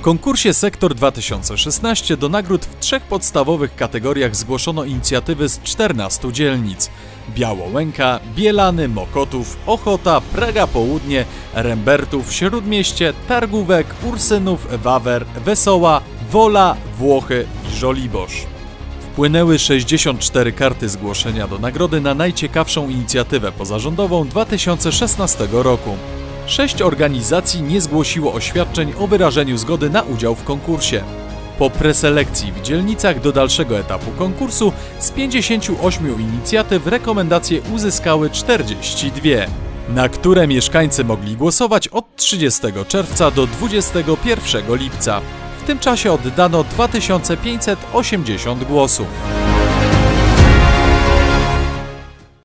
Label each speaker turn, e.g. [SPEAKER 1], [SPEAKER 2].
[SPEAKER 1] konkursie Sektor 2016 do nagród w 3 podstawowych kategoriach zgłoszono inicjatywy z 14 dzielnic: Białołęka, Bielany, Mokotów, Ochota, Praga Południe, Rembertów, Śródmieście, Targówek, Ursynów, Wawer, Wesoła, Wola, Włochy i Żoliborz. Wpłynęły 64 karty zgłoszenia do nagrody na najciekawszą inicjatywę pozarządową 2016 roku. 6 organizacji nie zgłosiło oświadczeń o wyrażeniu zgody na udział w konkursie. Po preselekcji w dzielnicach do dalszego etapu konkursu z 58 inicjatyw rekomendacje uzyskały 42, na które mieszkańcy mogli głosować od 30 czerwca do 21 lipca. W tym czasie oddano 2580 głosów.